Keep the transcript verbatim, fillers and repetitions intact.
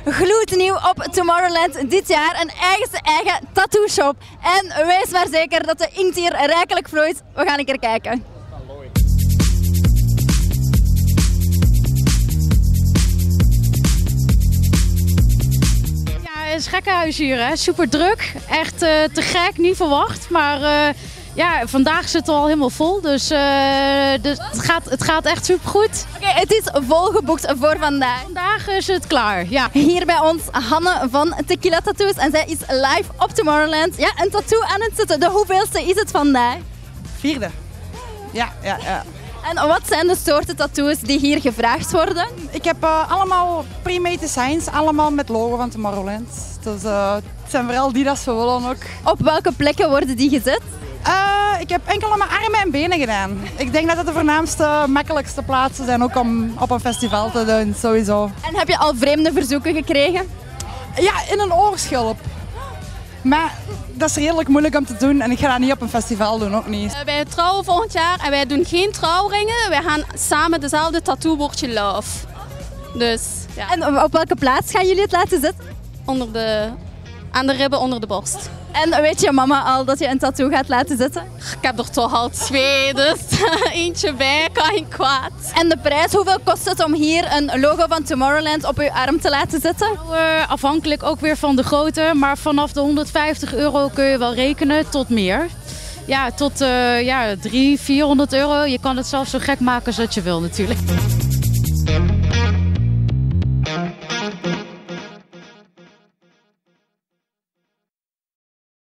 gloednieuw op Tomorrowland dit jaar een eigenste eigen tattoo shop. En wees maar zeker dat de inkt hier rijkelijk vloeit. We gaan een keer kijken. Het is gekkenhuis hier, hè? Super druk. Echt uh, te gek, niet verwacht. Maar uh, ja, vandaag zit het al helemaal vol. Dus, uh, dus het, gaat, het gaat echt super goed. Oké, okay, het is volgeboekt voor vandaag. Vandaag is het klaar, ja. Hier bij ons Hanne van Tequila Tattoos. En zij is live op Tomorrowland. Ja, een tattoo aan het zetten. De hoeveelste is het vandaag? Vierde. Ja, ja, ja. En wat zijn de soorten tattoos die hier gevraagd worden? Ik heb uh, allemaal pre-made designs, allemaal met logo van Tomorrowland. Dus uh, het zijn vooral die dat ze willen ook. Op welke plekken worden die gezet? Uh, ik heb enkel aan mijn armen en benen gedaan. Ik denk dat het de voornaamste, makkelijkste plaatsen zijn ook om op een festival te doen, sowieso. En heb je al vreemde verzoeken gekregen? Ja, in een oorschelp. Maar dat is redelijk moeilijk om te doen en ik ga dat niet op een festival doen, ook niet. Uh, wij trouwen volgend jaar en wij doen geen trouwringen. Wij gaan samen dezelfde tattoo-woordje love. Dus, ja. En op welke plaats gaan jullie het laten zitten? Onder de, aan de ribben onder de borst. En weet je mama al dat je een tattoo gaat laten zetten? Ik heb er toch al twee, dus eentje bij, kan niet kwaad. En de prijs, hoeveel kost het om hier een logo van Tomorrowland op uw arm te laten zetten? Uh, afhankelijk ook weer van de grootte, maar vanaf de honderdvijftig euro kun je wel rekenen tot meer. Ja, tot uh, ja, driehonderd, vierhonderd euro. Je kan het zelfs zo gek maken als dat je wil natuurlijk.